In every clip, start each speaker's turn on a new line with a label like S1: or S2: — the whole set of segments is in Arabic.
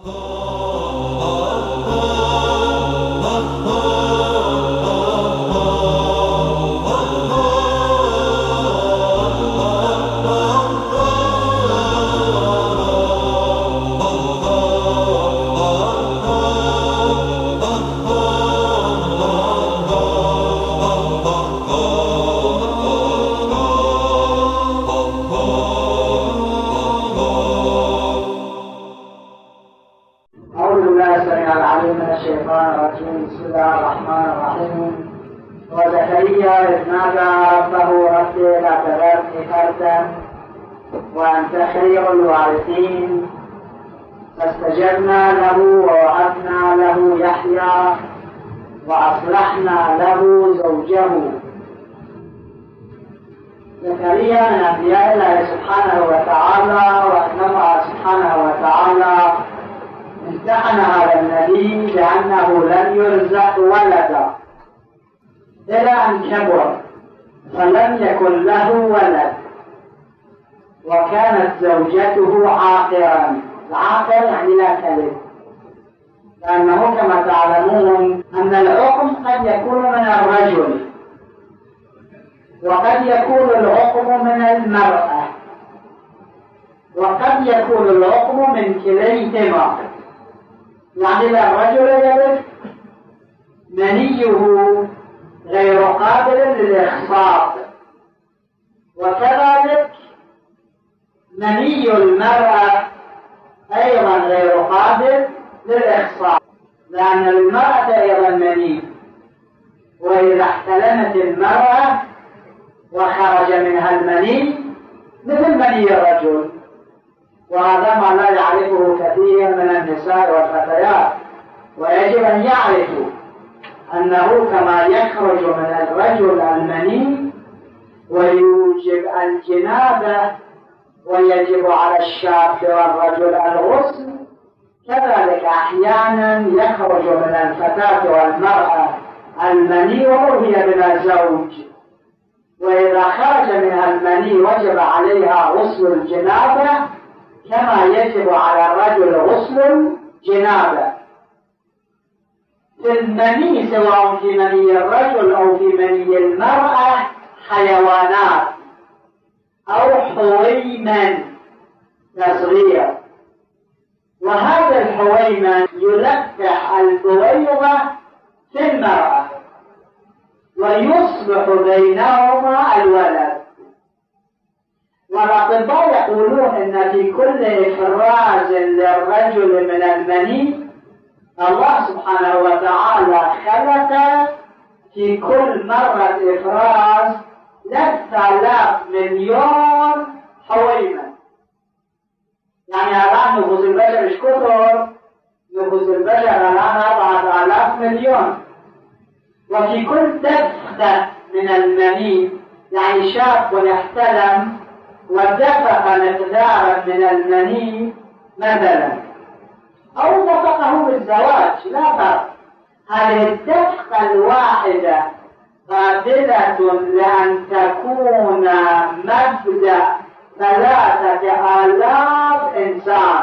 S1: بسم الله الرحمن الرحيم. وزكريا إذ نادى ربه رب لا تذرني فردا وأنت خير الوارثين فاستجبنا له ووهبنا له يحيى وأصلحنا له زوجه. زكريا من أنبياء الله سبحانه وتعالى، وأنه سبحانه وتعالى امتحن هذا النبي لأنه لم يرزق ولدا إلى أن كبر فلم يكن له ولد، وكانت زوجته عاقرا. العاقر يعني لا تلد، لأنه كما تعلمون أن العقم قد يكون من الرجل وقد يكون العقم من المرأة وقد يكون العقم من كليهما، يعني الرجل يلد منيه غير قابل للإخصاب، وكذلك مني المرأة أيضا غير قابل للإخصاب، لأن المرأة أيضا مني، وإذا احتلمت المرأة وخرج منها المني مثل مني الرجل، وهذا ما لا يعرفه كثير من النساء والفتيات، ويجب أن يعرفوا أنه كما يخرج من الرجل المني ويوجب الجنابة ويجب على الشاب والرجل الغسل، كذلك أحيانا يخرج من الفتاة والمرأة المني وهي بلا زوج، وإذا خرج منها المني وجب عليها غسل الجنابة كما يجب على الرجل غسل الجنابة. في المني سواء في مني الرجل أو في مني المرأة حيوانات أو حويمن تصغير، وهذا الحويمن يلقح البويضة في المرأة ويصبح بينهما الولد. والأطباء يقولون أن في كل إفراز للرجل من المني الله سبحانه وتعالى خلق في كل مرة إفراز 3000 مليون حويمة. يعني الآن نفوس البشر مش كثر، نفوس البشر الآن 4000 مليون، وفي كل دفقة من المني يعني شاب يحتلم ودفق مقدارا من المني مثلا أو دفقه بالزواج لا فرق، هذه الدفقة الواحدة قابلة لأن تكون مبدأ 3000 إنسان،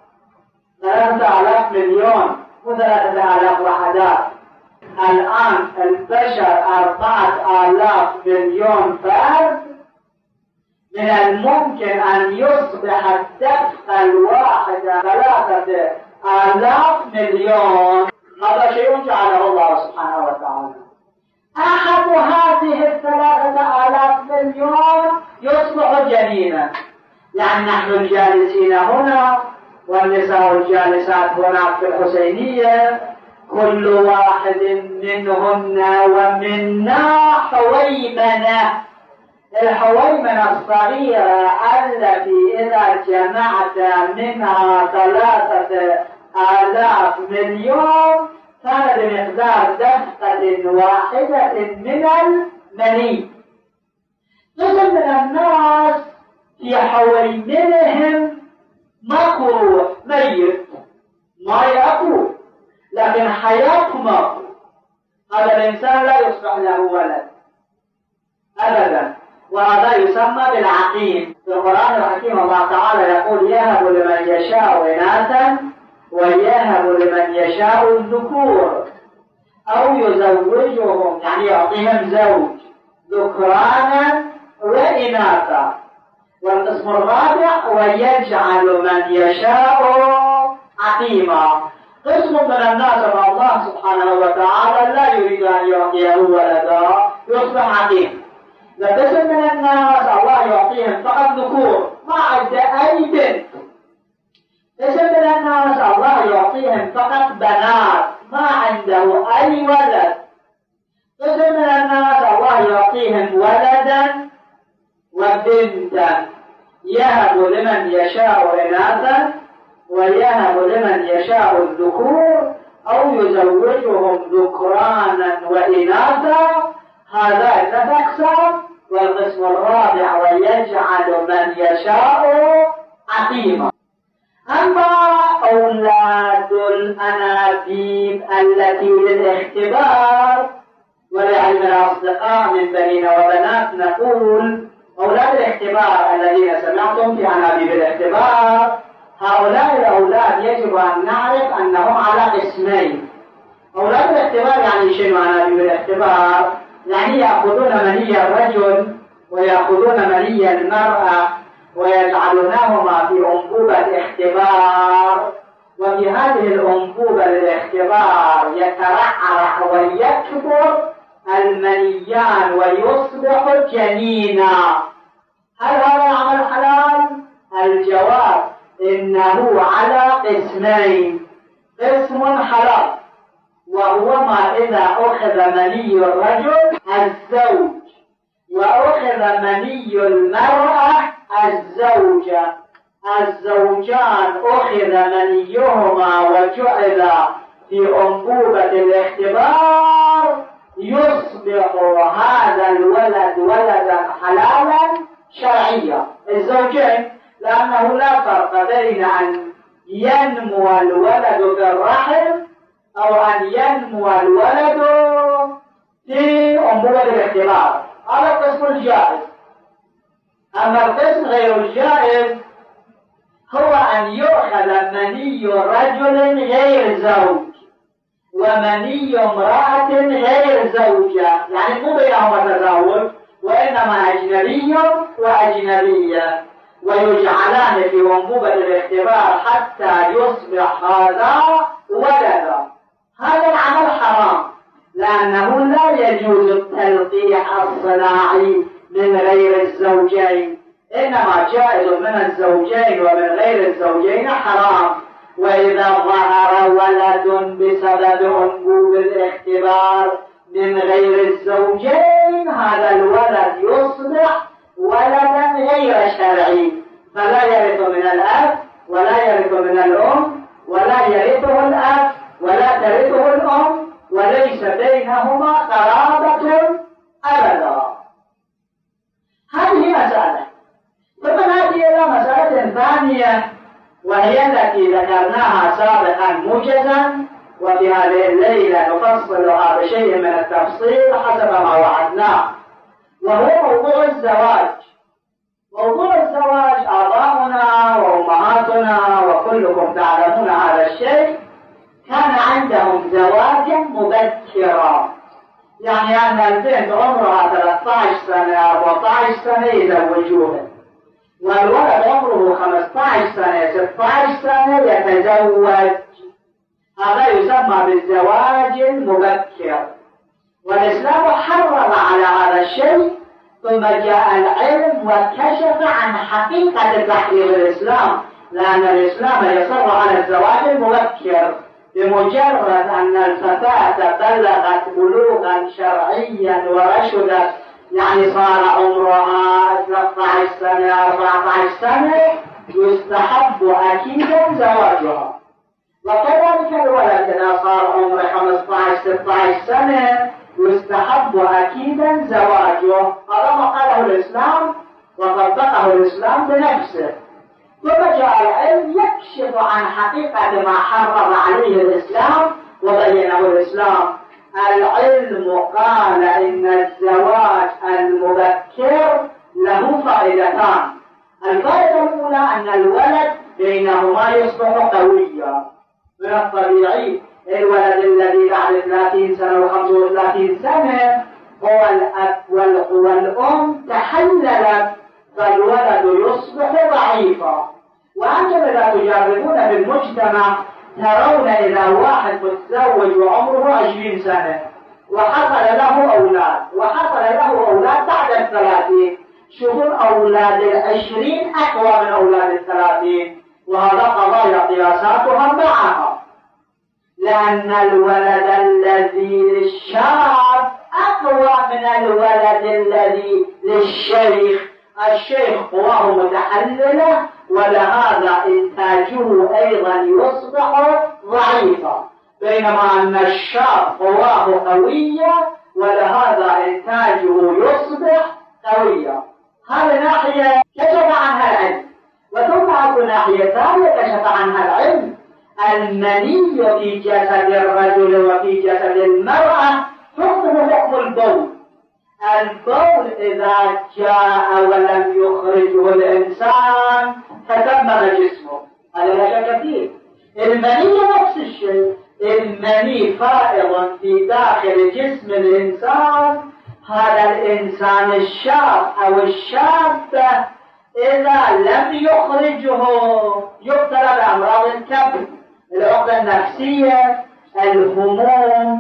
S1: 3000 مليون و3000 وحدات. الآن البشر 4000 مليون فرد، من الممكن أن يصبح الدفقة الواحدة 3000 مليون. هذا شيء جعله الله سبحانه وتعالى. أحد هذه 3000 مليون يصبح جنينا، يعني نحن الجالسين هنا والنساء الجالسات هناك في الحسينية كل واحد منهن ومنا حويمنة. الحويمنة الصغيرة التي إذا جمعت منها 3000 مليون كان بمقدار دفقة واحدة من المني. قسم من الناس في حويمنهم مكروه ميت ما يأكل، لكن حياته ماكو. هذا الإنسان لا يصبح له ولد أبدا، وهذا يسمى بالعقيم. في القرآن الحكيم الله تعالى يقول يهب لمن يشاء إناثا ويهب لمن يشاء الذكور أو يزوجهم يعني يعطيهم زوج ذكرانا وإناثا. والقسم الرابع ويجعل من يشاء عقيما. قسم من الناس مع الله سبحانه وتعالى لا يريد أن يعطيه ولدا يصبح عقيم. قسم من الناس الله يعطيهم فقط ذكور ما عنده أي بنت. قسم من الناس الله يعطيهم فقط بنات ما عنده أي ولد. قسم من الناس الله يعطيهم ولدا وبنتا يهب لمن يشاء إناثا ويهب لمن يشاء الذكور أو يزوجهم ذكرانا وإناثا. هذا 3 أقسام. والقسم الرابع ويجعل من يشاء عقيما. أما أولاد الأنابيب التي للاختبار ولعلم الأصدقاء من بنين وبنات نقول أولاد الاختبار الذين سمعتم في أنابيب الاختبار هؤلاء الأولاد يجب أن نعرف أنهم على قسمين. أولاد الاختبار يعني شنو أنابيب الاختبار؟ يعني يأخذون مني الرجل ويأخذون مني المرأة ويجعلونهما في أنبوبة اختبار، وفي هذه الأنبوبة للاختبار يترعرع ويكبر المنيان ويصبح جنينا. هل هذا عمل حلال؟ الجواب إنه على قسمين. قسم حلال وهو ما إذا أخذ مني الرجل الزوج وأخذ مني المرأة الزوجة، الزوجان أخذ منيهما وجعل في أنبوبة الاختبار يصبح هذا الولد ولدا حلالا شرعيا. الزوجين لأنه لا فرق بين أن ينمو الولد في الرحم أو أن ينمو الولد في أنبوبة الاختبار. هذا القسم الجائز. أما القسم غير الجائز هو أن يؤخذ مني رجل غير زوج ومني امرأة غير زوجة، يعني مو بينهما تزاوج وإنما أجنبي وأجنبية، ويجعلان في أنبوبة الاختبار حتى يصبح هذا ولدا. هذا العمل حرام لأنه لا يجوز التلقيح الصناعي من غير الزوجين، إنما جائز من الزوجين ومن غير الزوجين حرام. وإذا ظهر ولد بسبب أنبوب الاختبار من غير الزوجين هذا الولد يصبح ولدا غير شرعي، فلا يرث من الأب ولا يرث من الأم ولا يرثه الأب ولا ترثه الأم وليس بينهما قرابة أبدا. هذه مسألة. ثم نأتي إلى مسألة ثانية وهي التي ذكرناها سابقا موجزا، وفي هذه الليلة نفصلها بشيء من التفصيل حسب ما وعدناه، وهو موضوع الزواج. موضوع الزواج آباؤنا وأمهاتنا وكلكم تعلمون هذا الشيء كان عندهم زواجا مبكرا، يعني أن البنت عمرها 13 سنة 14 سنة يزوجوها، والولد عمره 15 سنة 16 سنة يتزوج. هذا يسمى بالزواج المبكر، والإسلام حرم على هذا الشيء. ثم جاء العلم وكشف عن حقيقة تحريم الإسلام، لأن الإسلام يصر على الزواج المبكر بمجرد أن الفتاة بلغت بلوغا شرعيا ورشدت، يعني صار عمرها 13 سنة 14 سنة يستحب أكيدا زواجها. وكذلك الولد إذا صار عمره 15 16 سنة يستحب أكيدا زواجه. هذا ما قاله الإسلام وطبقه الإسلام بنفسه. ثم جاء العلم يكشف عن حقيقة ما حرم عليه الإسلام وبينه الإسلام. العلم قال إن الزواج المبكر له فائدتان. الفائدة الأولى أن الولد بينهما يصبح قويا، من الطبيعي الولد الذي بعد 30 سنة و35 سنة هو الأب والأم تحللت، فالولد يصبح ضعيفا. وأنتم إذا تجربون بالمجتمع ترون إذا واحد متزوج وعمره 20 سنة وحصل له أولاد بعد 30، شوفوا أولاد 20 أقوى من أولاد 30، وهذا قضايا قياساتها معها، لأن الولد الذي للشاب أقوى من الولد الذي للشيخ. الشيخ قواه متحللة ولهذا إنتاجه أيضا يصبح ضعيفا، بينما أن الشاب قواه قوية ولهذا إنتاجه يصبح قويا. هذه ناحية كشف عنها العلم. وثم أكو ناحية ثانية كشف عنها العلم، المني في جسد الرجل وفي جسد المرأة حكم البول. البول إذا جاء ولم يخرجه الإنسان تدمر جسمه، هذا لا شك فيه. المني نفس الشيء، المني فائض في داخل جسم الإنسان. هذا الإنسان الشاب أو الشابة إذا لم يخرجه يبتلى بأمراض الكبد، العقدة النفسية، الهموم،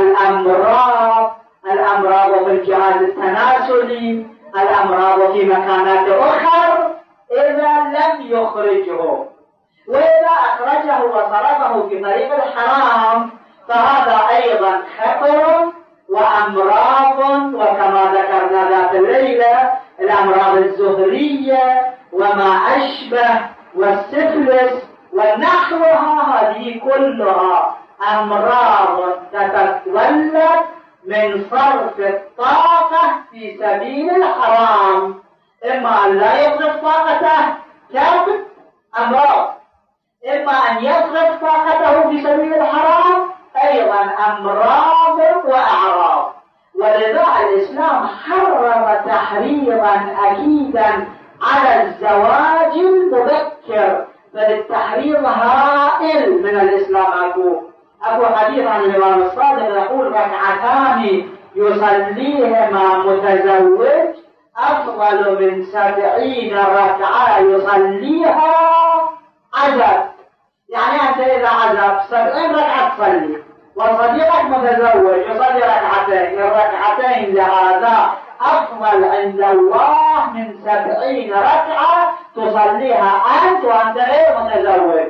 S1: الأمراض في الجهاز التناسلي، الأمراض في مكانات أخرى إذا لم يخرجه. وإذا أخرجه وصرفه في طريق الحرام فهذا أيضا خطر وأمراض، وكما ذكرنا ذات الليلة الأمراض الزهرية وما أشبه والسفلس ونحوها، هذه كلها أمراض تتولد من صرف الطاقة في سبيل الحرام، إما أن لا يصرف طاقته كبد أمراض، إما أن يصرف طاقته في سبيل الحرام أيضا أمراض وأعراض. ولذا الإسلام حرم تحريما أكيدا على الزواج المبكر، بل التحريم هائل من الإسلام. أكو حديث عن الإمام الصادق يقول ركعتان يصليهما متزوج أفضل من 70 ركعة يصليها عزب. يعني أنت إذا عزب 70 ركعة تصلي، وصديقك متزوج يصلي ركعتين، الركعتين لهذا أفضل عند الله من 70 ركعة تصليها أنت وأنت غير متزوج.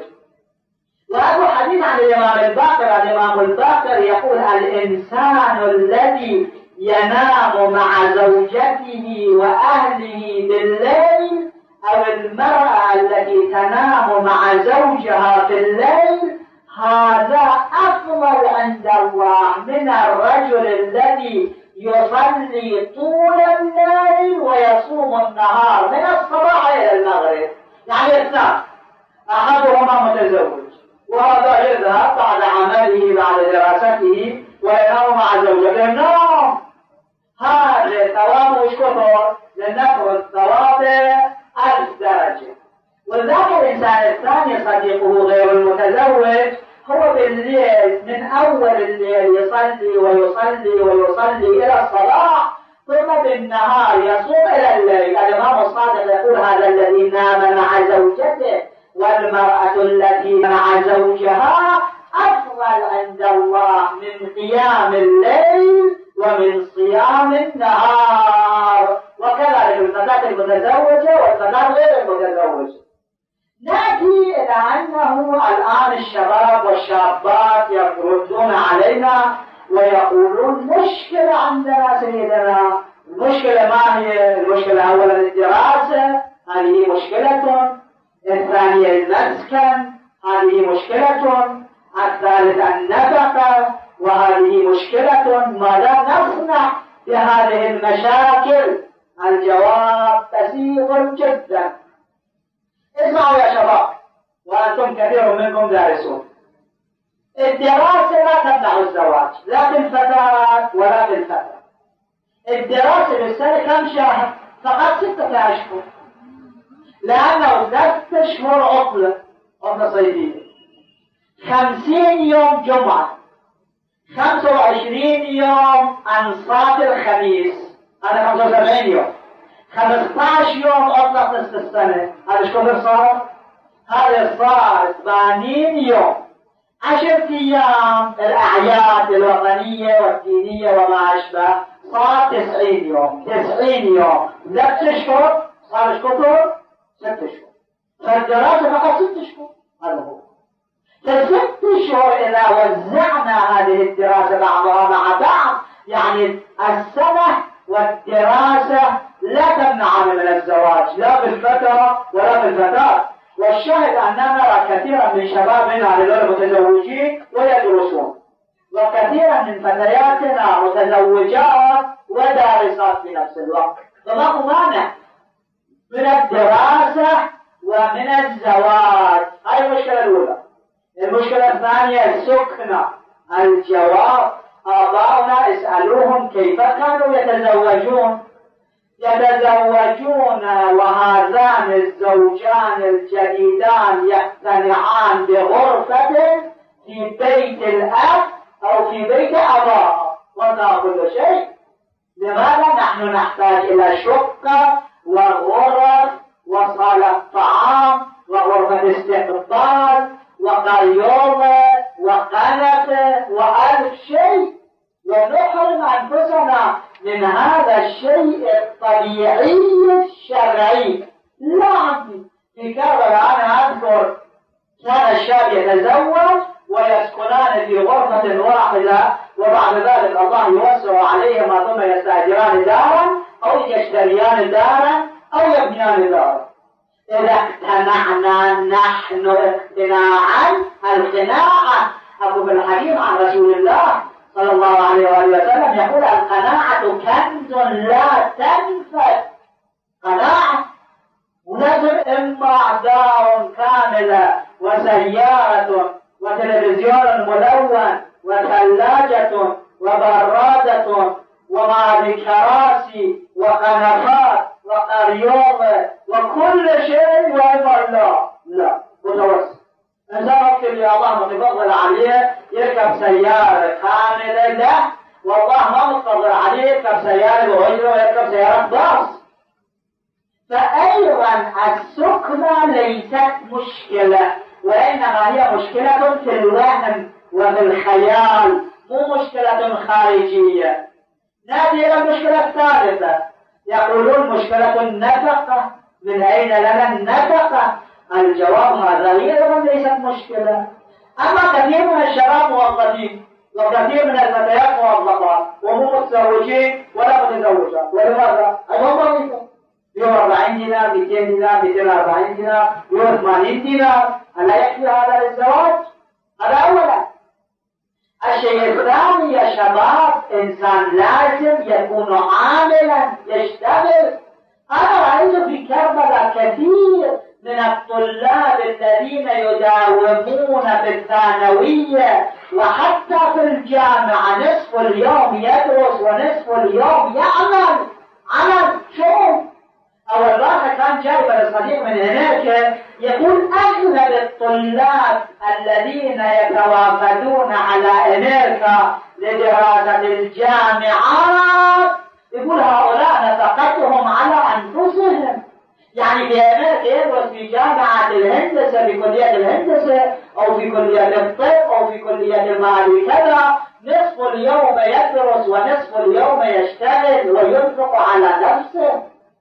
S1: وهذا حديث عن الإمام الباقر يقول الإنسان الذي ينام مع زوجته وأهله بالليل، أو المرأة التي تنام مع زوجها في الليل، هذا أفضل عند الله من الرجل الذي يصلي طول الليل ويصوم النهار من الصباح إلى المغرب. يعني اثنان، أحدهما متزوج وهذا يذهب بعد عمله بعد دراسته وينام مع زوجته النوم، هذا ثوابه ايش كثر؟ لنفرض ثوابه 1000 درجة. وذاك الإنسان الثاني صديقه غير المتزوج هو بالليل من أول الليل يصلي ويصلي ويصلي إلى الصباح، ثم بالنهار يصوم إلى الليل. الإمام الصادق يقول هذا الذي نام مع زوجته والمرأة التي مع زوجها أفضل عند الله من قيام الليل ومن صيام النهار. وكذلك الفتاة المتزوجة والفتاة غير المتزوجة. نأتي إلى أنه الآن الشباب والشابات يردون علينا ويقولون مشكلة عندنا سيدنا. المشكلة ما هي؟ المشكلة أولا الدراسة، هذه مشكلة. الثانية المسكن، هذه مشكلة. الثالث النفقة، وهذه مشكلة. ماذا نصنع بهذه المشاكل؟ الجواب بسيط جدا. اسمعوا يا شباب، وأنتم كثير منكم دارسون. الدراسة لا تمنع الزواج، لا في الفتاة ولا في الفتى. الدراسة بالسنة كم شهر؟ فقط 6 أشهر، لأنه 3 أشهر عطلة صيفية. 50 يوم جمعة، 25 يوم أنصاف الخميس، هذا 75 يوم، 15 يوم أطلق نصف السنة، هذا ايش كثر صار؟ هذا صار 80 يوم. 10 أيام الأعياد الوطنية والدينية وما أشبه صار 90 يوم. 90 يوم 3 أشهر صار ايش كثر؟ 6 أشهر. فالدراسة فقط 6 أشهر. هذا هو. ف6 أشهر إذا وزعنا هذه الدراسة بعضها مع بعض، يعني السنة والدراسة لا تمنع من الزواج، لا بالفترة ولا بالفتاة. والشاهد أننا نرى كثيرا من شبابنا هذول متزوجين ويدرسون، وكثيرا من فتياتنا متزوجات ودارسات في نفس الوقت. فما هو مانع من الدراسة ومن الزواج؟ هاي المشكلة الأولى. المشكلة الثانية السكنة. الجواب: آباؤنا اسألوهم كيف كانوا يتزوجون. وهذان الزوجان الجديدان يقتنعان بغرفة في بيت الأب أو في بيت أباها، وهذا كل شيء. لماذا نحن نحتاج إلى شقة وغرف وصالة طعام وغرفة استقبال وقريولة وقنفة وألف شيء، ونحرم أنفسنا من هذا الشيء الطبيعي الشرعي؟ لا عندي. في كربلاء أنا أذكر كان الشاب يتزوج ويسكنان في غرفة واحدة، وبعد ذلك الله يوسع عليهما ثم يستأجران دارا أو يشتريان دارا أو يبنيان دارا. إذا اقتنعنا نحن اقتناعا، القناعة أبو الحديث عن رسول الله صلى الله عليه وآله وسلم يقول: القناعة كنز لا تنفد. قناعة ولازم إما دار كاملة وسيارة وتلفزيون ملون وثلاجة وبرادة ومع كراسي وقنفات وقريوضة وكل شيء، وإما لا متوسط. إنسان ممكن يا الله متفضل عليه يركب سيارة كاملة له، والله ما متفضل عليه يركب سيارة بغيره ويركب سيارة باص. فأيضا السكنة ليست مشكلة، وإنما هي مشكلة في الوهم وفي الخيال، مو مشكلة خارجية. نأتي إلى المشكلة الثالثة. يقولون مشكلة النفقة. من أين لنا النفقة؟ الجواب: هذا أيضا ليست مشكلة. أما كثير من الشباب موظفين وكثير من الفتيات موظفات وهم متزوجين ولا متزوجات. ولماذا؟ أيضا وظيفة يوم 40 دينار 200 دينار 240 دينار يوم 80 دينار. ألا يكفي هذا للزواج؟ هذا أولا. الشيء الثاني يا شباب، إنسان لازم يكون عاملا يشتغل. أنا رأيت في كربلاء كثير من الطلاب الذين يداومون في الثانوية وحتى في الجامعة نصف اليوم يدرس ونصف اليوم يعمل. عمل شوف. أول واحد كان جايب الصديق من هناك يقول: أغلب الطلاب الذين يتوافدون على أمريكا لدراسة الجامعات، يقول هؤلاء نفقتهم على أنفسهم. يعني في أمريكا يدرس في جامعة الهندسة، في كلية الهندسة أو في كلية الطب أو في كلية المال كذا، نصف اليوم يدرس ونصف اليوم يشتغل وينفق على نفسه.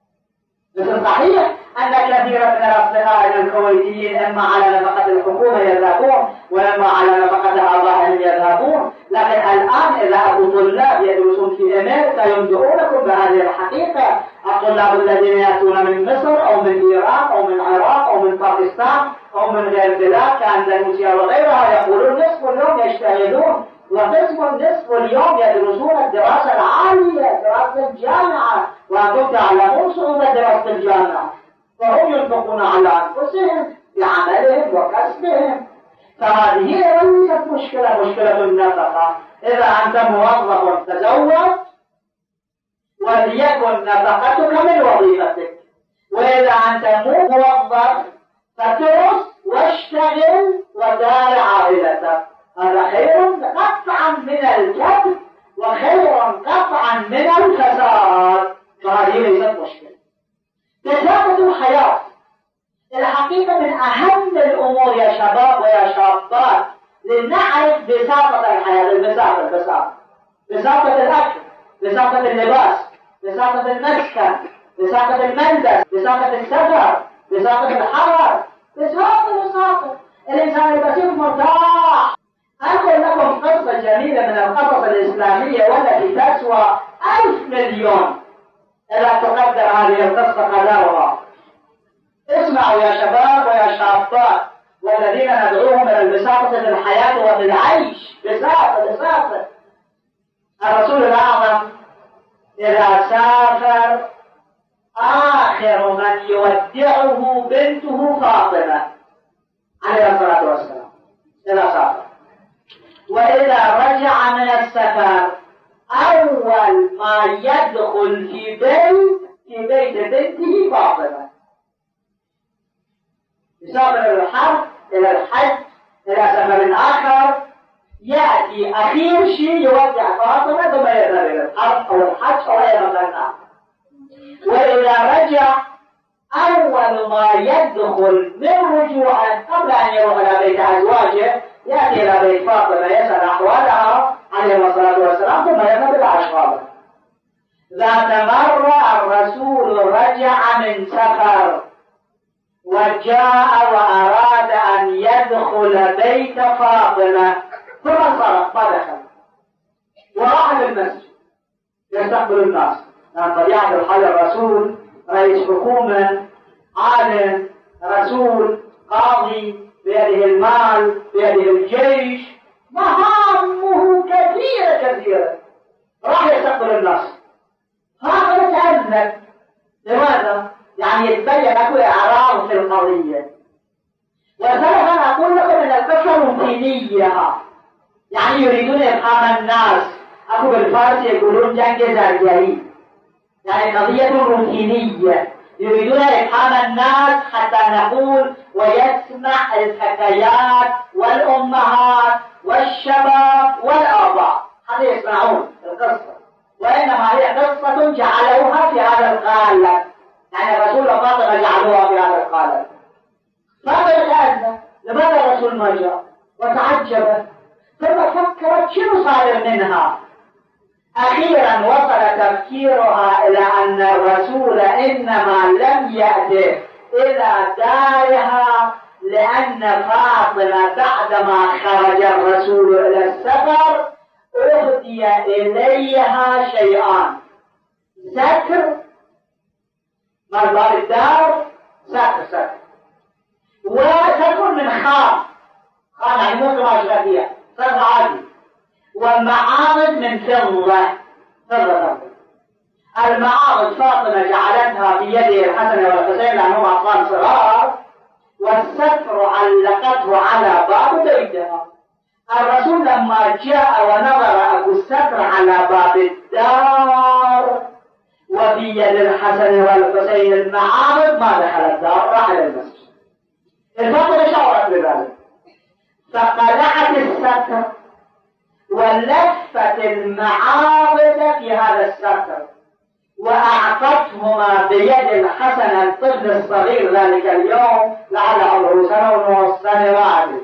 S1: مثل صحيح أن كثيرا من الأصدقاء الكويتيين إما على نفقة الحكومة يذهبون وإما على نفقة آبائهم يذهبون، لكن الآن إذا أبو طلاب يدرسون في أمريكا ينبئونكم بهذه الحقيقة. الطلاب الذين يأتون من مصر أو من إيران أو من العراق أو من باكستان أو من غير بلاد كأندونيسيا وغيرها يقولون نصف اليوم يشتغلون ونصف اليوم يدرسون الدراسة العالية، دراسة الجامعة، وأنتم تعلمون صعوبة دراسة الجامعة. فهم ينفقون على أنفسهم بعملهم وكسبهم. فهذه ليست مشكلة النفقة. إذا أنت موظف تزوج وليكن نفقتك من وظيفتك، وإذا أنت مو موظف فتدرس واشتغل ودار عائلتك. هذا خير قطعا من الكذب وخير قطعا من الفساد. فهذه ليست مشكلة. بساطة الحياة الحقيقة من أهم الأمور يا شباب ويا شابات لنعرف بساطة الحياة. بساطة الأكل، بساطة اللباس، بساطة المسكن، بساطة الملبس، بساطة السفر، بساطة الحضر، بساطة الإنسان البسيط مرتاح. أقول لكم قصة جميلة من القصص الإسلامية والتي تسوى 1000 مليون إذا تقدر هذه القصة قدرها. اسمعوا يا شباب ويا شابات والذين ندعوهم إلى البساطة في الحياة وفي العيش. بساطة. الرسول الأعظم إذا سافر آخر من يودعه بنته فاطمة عليه الصلاة والسلام إذا سافر، وإذا رجع من السفر أول ما يدخل في بيت بنته فاطمة. يسافر إلى الحرب، إلى الحج، إلى سفر آخر، يأتي أخير شيء يودع فاطمة ثم يذهب إلى الحرب أو الحج أو أي مكان آخر. وإذا رجع أول ما يدخل من رجوعه قبل أن يروح إلى بيت أزواجه يأتي إلى بيت فاطمة يسأل أحوالها عليه الصلاة والسلام ثم يذهب إلى أشغاله. ذات مرة الرسول رجع من سفر وجاء وأراد أن يدخل بيت فاطمة ثم انصرف ما دخل وراح للمسجد يستقبل الناس. لأن طبيعة الحال الرسول رئيس حكومة، عالم، رسول، قاضي، بيده المال، بيده الجيش، مهامه كثيرة. راح يستقبل الناس. هذا يتأذن. لماذا؟ يعني يتبين أكو إعراض في القضية. وسبب أن أقول لكم أن القصة روتينية، يعني يريدون إفهام الناس. أكو بالفارس يقولون جنگ زرجري، يعني قضية روتينية يريدون إفهام الناس حتى نقول ويسمع الفتيات والأمهات والشباب والآباء هذا يسمعون القصة، وإنما هي قصة جعلوها في هذا القالب. يعني الرسول وفاطمة جعلوها في هذا القالب. فاطمة الآن لماذا الرسول ما جاء؟ وتعجبت ثم فكرت شنو صار منها. أخيرا وصل تفكيرها إلى أن الرسول إنما لم يأتي إلى دارها لأن فاطمة بعدما خرج الرسول إلى السفر أهدي إليها شيئان: ستر من باب الدار، ستر وتكون من خام يعني مطرح غدية ستر عادي، والمعارض من فضة. المعارض فاطمة جعلتها بيد الحسن والحسين لأنهم أطفال صغار، والستر علقته على باب بيتها. الرسول لما جاء ونظر أبو الستر على باب الدار وبيد الحسن والحسين المعارض ما دخل الدار، راح إلى المسجد. الفاطمة شعرت بذلك فقلعت الستر ولفت المعارض في هذا الستر وأعطتهما بيد الحسن الطفل الصغير ذلك اليوم لعل عمره سنة ونص سنة واحدة،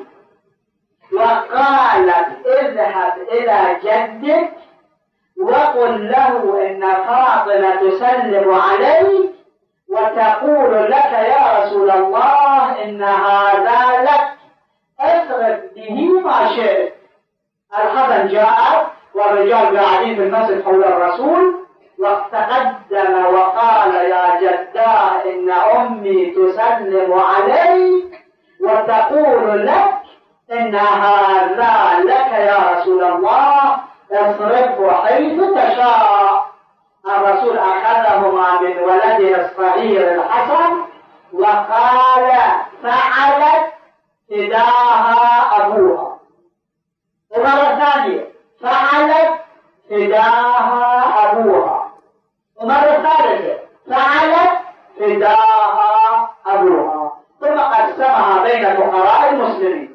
S1: وقالت: اذهب إلى جدك وقل له إن فاطمة تسلم عليك وتقول لك يا رسول الله إن هذا لك، اصرف به ما شئت. الحسن جاء والرجال قاعدين في المسجد حول الرسول، وتقدم وقال: يا جداه إن أمي تسلم عليك وتقول لك إن هذا لك يا رسول الله، اصرفه حيث تشاء. الرسول أخذهما من ولده الصغير الحسن وقال: فعلت فداها أبوها. ومرة ثانية: فعلت فداها أبوها. ومرة ثالثة: فعلت فداها أبوها. ثم قد وقسمها بين فقراء المسلمين.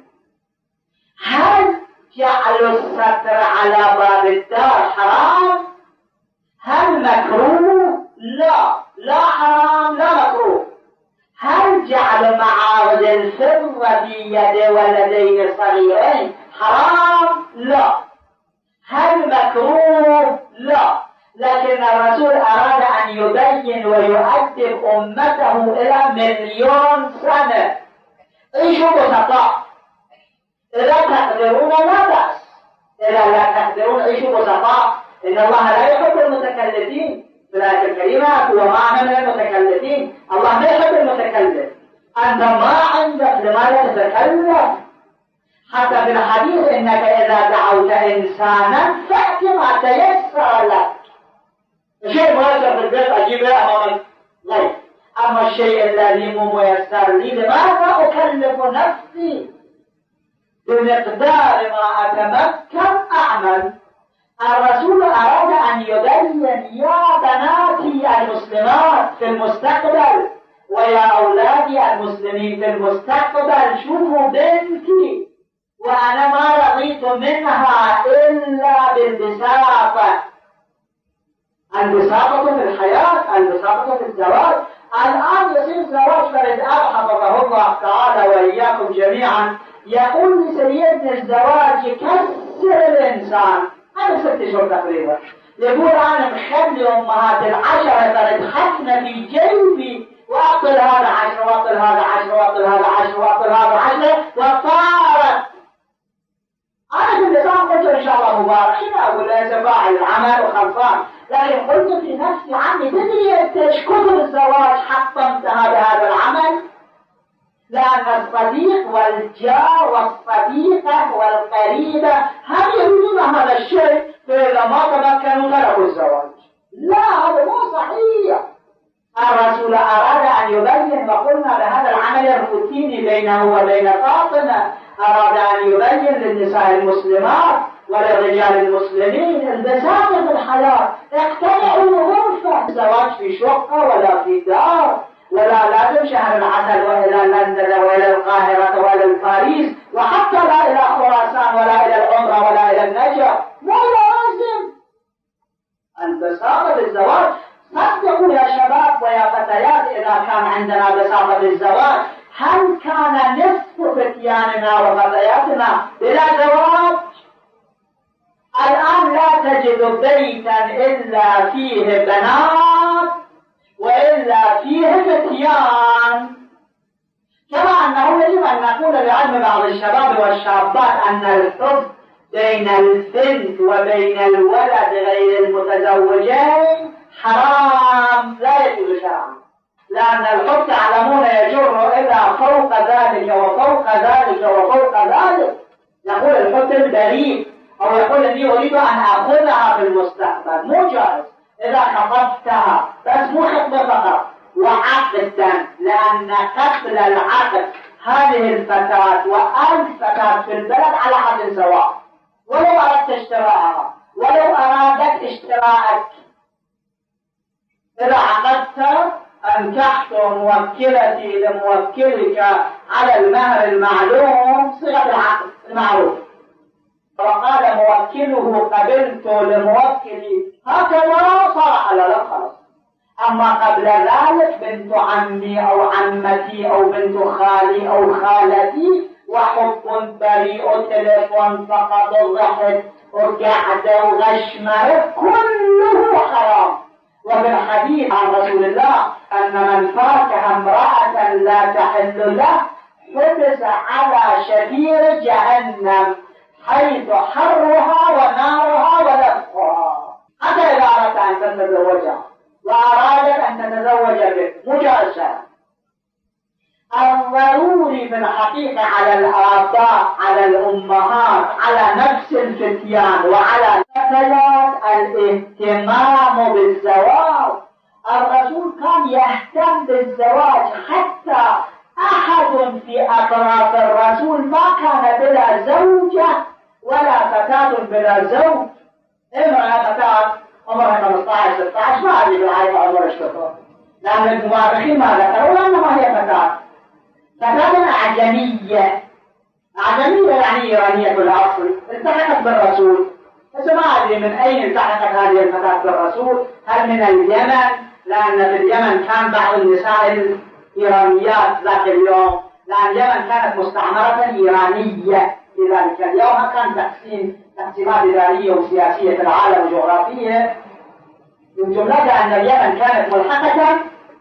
S1: هل جعل الستر على باب الدار حرام؟ هل مكروه؟ لا حرام لا مكروه. هل جعل معارض الفضة في يد ولدين صغيرين حرام؟ لا. هل مكروه؟ لا. لكن الرسول أراد أن يبين ويؤدب أمته إلى 1,000,000 سنة. عيشوا بسطاء، إذا تقدرون لا بأس، إذا لا تقدرون عيشوا بسطاء. إن الله لا يحب المتكلفين. في الآية الكريمة وما من المتكلفين، الله لا يحب المتكلف. أنت ما عندك لماذا تتكلم؟ حتى في الحديث إنك إذا دعوت إنسانا فأت ما تيسر لك. الشيء ميسر في البيت أجيبه أمام الغيب، أما الشيء الذي مو ميسر لي لماذا أكلف نفسي؟ بمقدار ما أتمكن أعمل. الرسول أراد أن يبين يا بناتي المسلمات في المستقبل ويا أولادي المسلمين في المستقبل، شوفوا بنتي وأنا ما رضيت منها إلا بالبساطة. البساطة في الحياة، البساطة في الزواج. الآن يصير زواج فرد أب حفظه الله تعالى وإياكم جميعا يقول لسيدنا الزواج يكسر الإنسان. هذا 6 شهور تقريبا. يقول أنا مخلي أمهات ال10 فرد حسنة في جيبي وأعطي هذا 10 وأعطي هذا 10 وأعطي هذا 10 وأعطي هذا 10 وطارت. أنا في النظام قلت إن شاء الله مبارك، أقول ليس فاعل العمل وخلصان، لكن قلت في نفسي عمي تدري أنت إيش كثر الزواج حطمتها بهذا العمل؟ لأن الصديق والجار والصديقة والقريبة هم يريدون هذا الشيء، فإذا ما تمكنوا تركوا الزواج. لا، هذا مو صحيح. الرسول أراد أن يبين، وقلنا بهذا العمل الروتيني بينه وبين فاطمة، أراد أن يبين للنساء المسلمات وللرجال المسلمين البساطة في الحياة. اقتنعوا غرفة، الزواج في شقة ولا في دار، ولا لازم شهر العسل وإلى لندن وإلى القاهرة وإلى باريس، وحتى لا إلى خراسان ولا إلى العمرة ولا إلى النجف. لا لازم البساطة بالزواج. صدقوا يا شباب ويا فتيات، إذا كان عندنا بساطة بالزواج هل كان نصف فتياننا وفتياتنا بلا زواج؟ الآن لا تجد بيتا إلا فيه بنات وإلا فيه فتيان. كما أنه يجب أن نقول لعلم بعض الشباب والشابات أن الحب بين البنت وبين الولد غير المتزوجين حرام، لا يجوز شرعا، لأن الحب تعلمون يجر إلى فوق ذلك وفوق ذلك وفوق ذلك. يقول الحب البريء، أو يقول إني أريد أن أخذها في المستقبل، مو جائز. إذا خطبتها بس مو خطبة فقط، وعقدا، لأن قبل العقد هذه الفتاة و1000 فتاة في البلد على حد سواء، ولو أردت اشتراءها ولو أرادت اشتراءك. إذا عقدت أنكحت موكلتي لموكلك على المهر المعلوم، صيغة العقد المعروف، وقال موكله قبلت لموكلي، هكذا صار حلالا خلاص. أما قبل ذلك بنت عمي أو عمتي أو بنت خالي أو خالتي، وحب بريء، تلفون فقط، ضحك وقعدة وغشمة، كله حرام. وفي الحديث عن رسول الله أن من فاكه امرأة لا تحل له حبس على شفير جهنم، حيث حرها ونارها ولفها. حتى إذا أردت أن تتزوجها وأرادت أن تتزوج به مجازا. الضروري في الحقيقة على الآباء، على الأمهات، على نفس الفتيان وعلى الفتيات الاهتمام بالزواج. الرسول كان يهتم بالزواج، حتى أحد في أطراف الرسول ما كان بلا زوجة ولا فتاة بلا زوج. امرأة فتاة عمرها 15-16 ما أدري بالعيب عمر اشتفر، لأن المؤرخين ما ذكروا أنها هي فتاة. فتاة أعجمية. أعجمية يعني إيرانية الأصل، التحقت بالرسول، بس ما أدري من أين التحقت هذه الفتاة بالرسول، هل من اليمن؟ لأن في اليمن كان بعض النساء الإيرانيات ذاك اليوم، لأن اليمن كانت مستعمرة إيرانية في ذلك اليوم، كان تقسيمات إدارية وسياسية في العالم وجغرافية، من جملتها أن اليمن كانت ملحقة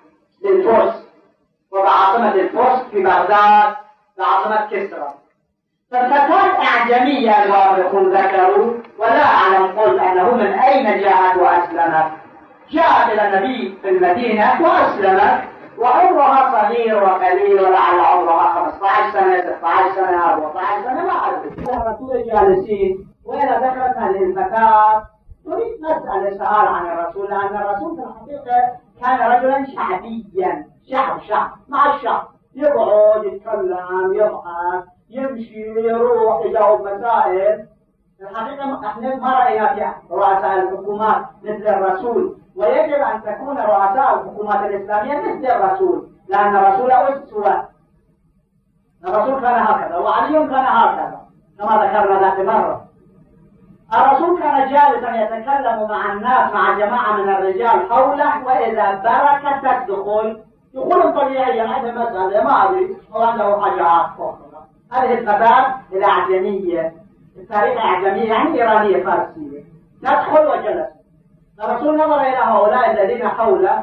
S1: للفرس، وبعاصمة الفرس في بغداد بعاصمة كسرى. فالفتاة أعجمية المؤرخون ذكروا، ولا أعلم قلت أنه من أين جاءت وأسلمت. جاءت إلى النبي في المدينة وأسلمت، وعمرها صغير وقليل، ولعل عمرها 15 سنة 16 سنة 14 سنة، ما أعرف. الرسول جالسين وإذا ذكرت هذه الفتاة تريد مسألة سؤال عن الرسول، لأن الرسول في الحقيقة كان رجلا شعبيا، شعب مع الشعب، يقعد يتكلم يضحك يمشي يروح يجاوب مسائل. الحقيقة احنا ما رأينا في رؤساء الحكومات مثل الرسول، ويجب أن تكون رؤساء الحكومات الإسلامية مثل الرسول، لأن الرسول أسوة. الرسول كان هكذا وعلي كان هكذا كما ذكرنا ذات مرة. الرسول كان جالسا يتكلم مع الناس، مع جماعة من الرجال حوله، وإذا بركت دخول طبيعيا، هذا مسألة ما أدري هو عنده حاجات أخرى. هذه الفتاة الأعجمية، التاريخ أعجمية يعني إيرانية فارسية، تدخل وجلس. الرسول نظر إلى هؤلاء الذين حوله،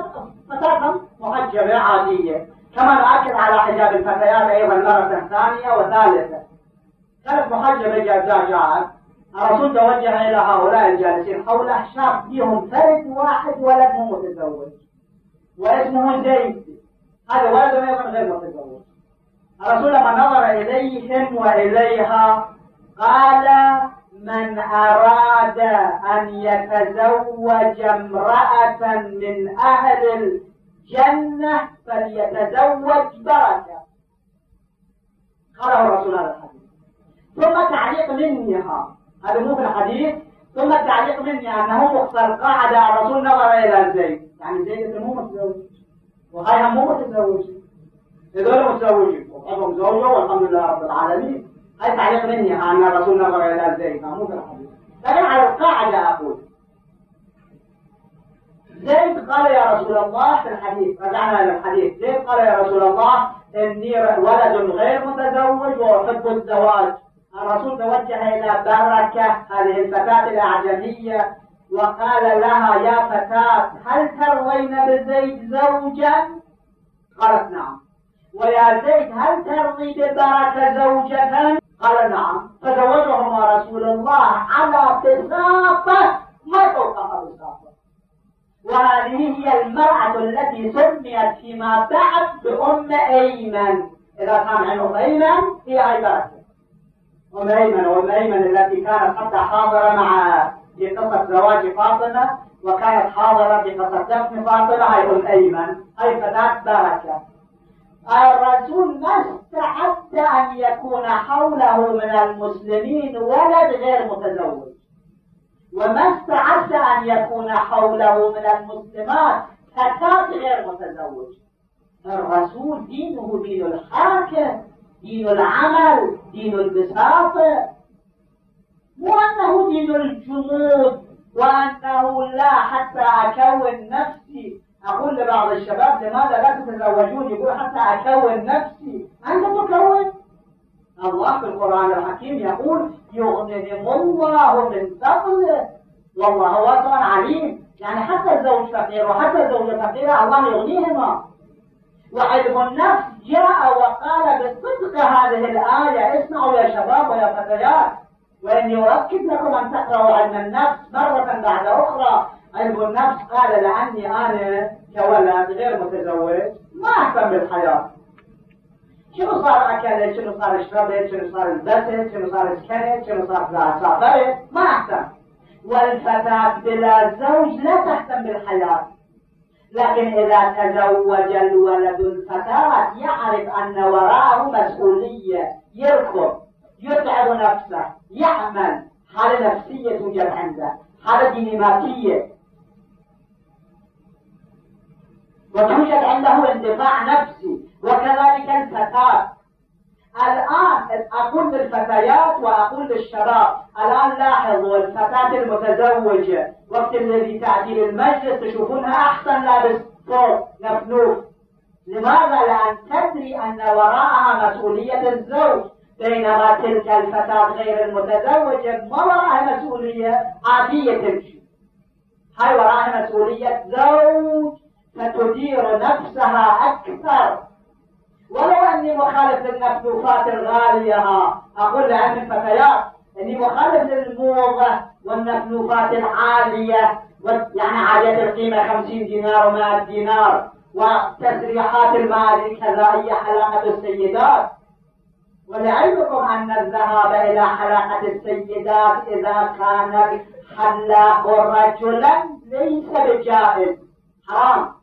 S1: فتاة محجبة عادية، كما نؤكد على حجاب الفتيات أيضا مرة ثانية وثالثة، كانت محجبة جاءت. الرسول توجه إلى هؤلاء الجالسين حوله، شاب فيهم فرد واحد ولد مو متزوج واسمه زيد، هذا ولد أيضا غير متزوج. الرسول لما نظر إليهم وإليها قال: من أراد أن يتزوج امرأة من أهل الجنة فليتزوج بركة. قاله الرسول هذا الحديث. ثم تعليق مني، هذا مو في الحديث، ثم التعليق مني أنه مختصر قاعدة. الرسول نظر إلى زيد، يعني زيد مو متزوج وهاي مو متزوج، هذول متزوجين وهم زوجة والحمد لله رب العالمين. هاي تعليق مني أن الرسول نظر إلى زيد، مو في الحديث، لكن على القاعدة أقول زيد قال يا رسول الله في الحديث، رجعنا إلى الحديث، زيد قال يا رسول الله إني ولد غير متزوج وأحب الزواج. الرسول توجه إلى بركة هذه الفتاة الأعجمية وقال لها: يا فتاة، هل ترضين بزيد زوجا؟ قالت: نعم. ويا زيد، هل ترضي ببركة زوجة؟ قال: نعم. فزوجهما رسول الله على بساطة ما فوقها بساطة. وهذه هي المرأة التي سميت فيما بعد بأم أيمن. إذا كان عنه أيمن هي أي بركة. أم أيمن التي كانت حتى حاضرة مع في قصة زواج فاطمة، وكانت حاضرة في قصة دفن فاطمة، هي أم أيمن، هي فتاة بركة. الرسول ما استعد أن يكون حوله من المسلمين ولد غير متزوج، وما استعد أن يكون حوله من المسلمات فتاة غير متزوج. الرسول دينه دين الحركة، دين العمل، دين البساطة، مو أنه دين الجمود وأنه لا حتى أكون نفسي. أقول لبعض الشباب: لماذا لا تتزوجون؟ يقول: حتى أكون نفسي. أنت تكون. الله في القرآن الحكيم يقول: يغنيهم الله من فضله والله واسع عليم. يعني حتى الزوج فقير وحتى الزوجة فقيرة الله يغنيهما. وعلم النفس جاء وقال بصدق هذه الآية. اسمعوا يا شباب ويا فتيات، وإني أؤكد لكم أن تقرأوا علم النفس مرة بعد أخرى. علم النفس قال: لأني أنا كولد غير متزوج ما أهتم بالحياة. شنو صار أكلت، شنو صار اشربت، شنو صار لبست، شنو صار سكنت، شنو صار سافرت، ما أهتم. والفتاة بلا زوج لا تهتم بالحياة. لكن إذا تزوج الولد الفتاة يعرف أن وراءه مسؤولية، يركض، يتعب نفسه، يعمل، حالة نفسية توجد عنده، حالة ديناميكية، وتوجد عنده اندفاع نفسي. وكذلك الفتاة. الآن أقول للفتيات وأقول للشباب، الآن لاحظوا الفتاة المتزوجة وقت الذي تأتي للمجلس تشوفونها أحسن لابس فوق نفنوف. لماذا؟ لأن تدري أن وراءها مسؤولية الزوج، بينما تلك الفتاة غير المتزوجة ما وراءها مسؤولية عادية تمشي، هاي وراءها مسؤولية زوج فتدير نفسها أكثر. ولو أني مخالف للمكتوفات الغالية، أقول لأن الفتيات أني مخالف للموضة والمكتوفات العالية، يعني عالية القيمة 50 دينار و100 دينار، وتسريحات المال كذا هي حلاقة السيدات. ولعلمكم أن الذهاب إلى حلاقة السيدات إذا كان حلاق رجلا ليس بجائز، حرام.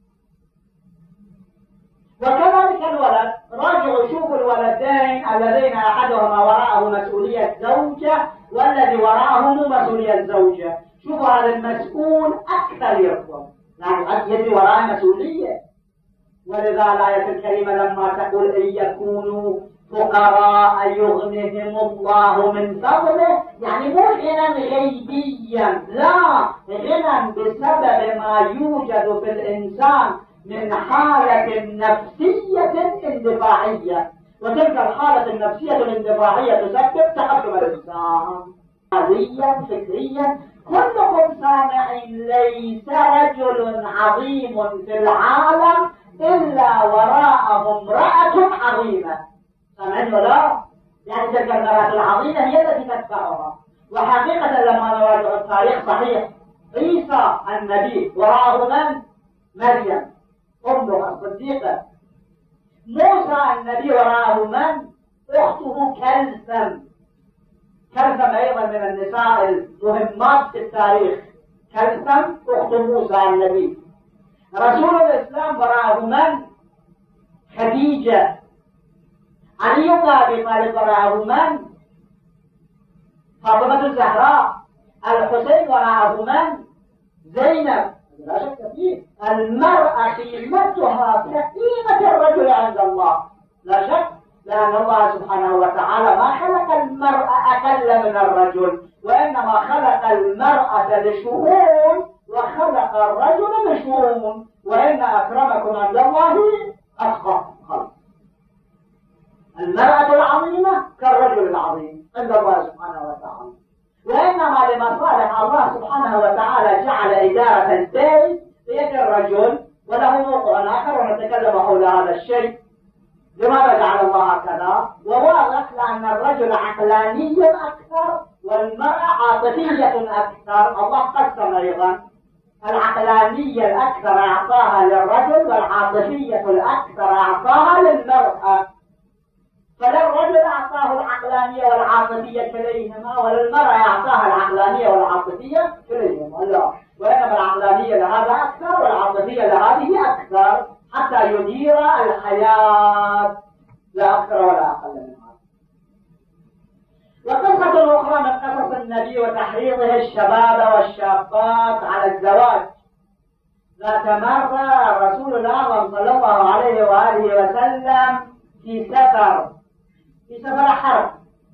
S1: وكذلك الولد، راجعوا شوفوا الولدين الذين أحدهما وراءه مسؤولية زوجة والذي وراءه مو مسؤولية زوجة، شوفوا هذا المسؤول أكثر يرضى، يعني يدي وراءه مسؤولية. ولذا الآية الكريمة لما تقول إن يكونوا فقراء يغنهم الله من فضله، يعني مو غنى غيبيا، لا، غنى بسبب ما يوجد في الإنسان من حالة نفسية اندفاعية، وتلك الحالة النفسية الاندفاعية تسبب تقدم الإنسان ماليا فكريا. كلكم سامعين ليس رجل عظيم في العالم إلا وراءه امرأة عظيمة، سامعين ولا؟ يعني تلك المرأة العظيمة هي التي تدفعها. وحقيقة لما نراجع التاريخ صحيح، عيسى النبي وراءه من؟ مريم أمه الصديقة. موسى النبي وراءه من؟ أخته كلثم. كلثم أيضا من النساء المهمات في التاريخ، كلثم أخت موسى النبي. رسول الإسلام وراءه من؟ خديجة. علي بن أبي طالب وراءه من؟ فاطمة الزهراء. الحسين وراءه من؟ زينب. لا شك فيه، المرأة قيمتها كقيمة الرجل عند الله، لا شك، لأن الله سبحانه وتعالى ما خلق المرأة أقل من الرجل، وإنما خلق المرأة لشؤون وخلق الرجل لشؤون، وإن أكرمكم عند الله أتقاكم. المرأة العظيمة كالرجل العظيم عند الله سبحانه وتعالى، وإنما لمصالح الله سبحانه وتعالى جعل إدارة البيت بيد الرجل، وله موضوع آخر ونتكلم حول هذا الشيء. لماذا جعل الله هكذا؟ وواضح لأن الرجل عقلاني أكثر والمرأة عاطفية أكثر. الله قسم أيضا العقلانية الأكثر أعطاها للرجل والعاطفية الأكثر أعطاها للمرأة، فللرجل أعطاه العقلانية والعاطفية كليهما، وللمرأة أعطاها العقلانية والعاطفية كليهما، لا، وإنما العقلانية لهذا أكثر والعاطفية لهذه أكثر حتى يدير الحياة، لا أكثر ولا أقل من هذا. وقصة أخرى من قصص النبي وتحريضه الشباب والشابات على الزواج. ذات مرة الرسول الأعظم صلى الله عليه وآله وسلم في سفر حرب،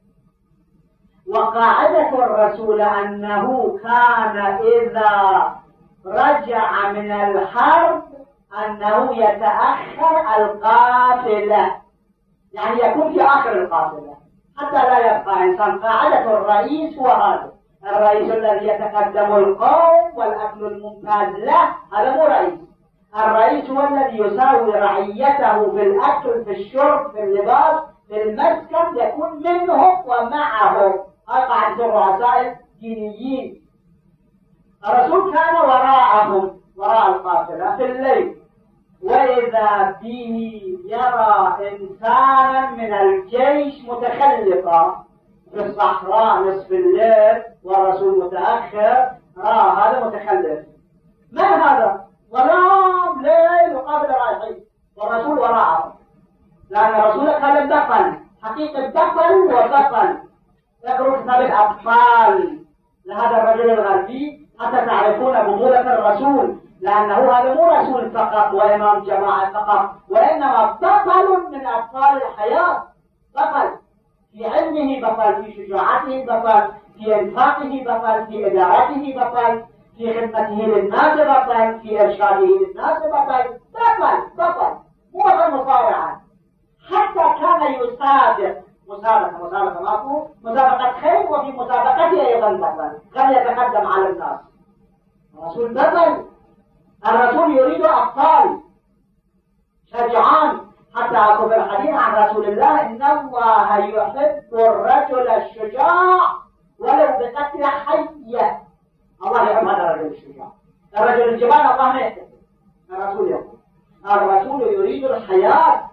S1: وقاعدة الرسول أنه كان إذا رجع من الحرب أنه يتأخر القافلة، يعني يكون في آخر القافلة حتى لا يبقى إنسان. قاعدة الرئيس هو هذا، الرئيس الذي يتقدم القوم والأكل الممتاز له، هذا مو رئيس. الرئيس هو الذي يساوي رعيته في الأكل في الشرب في اللباس في المسكن، يكون منهم ومعهم. هذا قاعدة الرؤساء الدينيين. الرسول كان وراءهم وراء القافلة في الليل، وإذا به يرى إنسانا من الجيش متخلفا في الصحراء نصف الليل والرسول متأخر، هذا متخلف. من هذا؟ ظلام ليل وقابل رايحين والرسول وراءه، لأن الرسول كان الدفن، حقيقة دفن وبطل. اقرأوا كتاب الأطفال لهذا الرجل الغربي حتى تعرفون بطولة الرسول لأنه هذا مو رسول فقط وإمام جماعة فقط، وإنما بطل من أبطال الحياة، بطل في علمه، بطل في شجاعته، بطل في إنفاقه، بطل في إدارته، بطل في خدمته للناس، بطل في إرشاده للناس، بطل مو بطل مصارعة. حتى كان يسابق مسابقة ماكو مسابقة خير، وفي مسابقته أيضا بطل، كان يتقدم على الناس. الرسول بطل، الرسول يريد أبطال شجعان. حتى أقول في الحديث عن رسول الله إن الله يحب الرجل الشجاع ولو بقتل حية. الله يحب هذا الرجل الشجاع. الرجل الجبان الله ما يحب، الرسول يقول الرسول يريد الحياة.